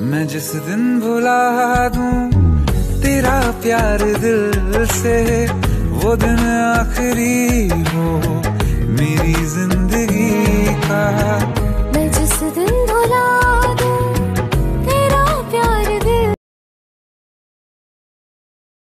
मैं जिस दिन भुला दूं तेरा प्यार दिल से, वो दिन आखिरी हो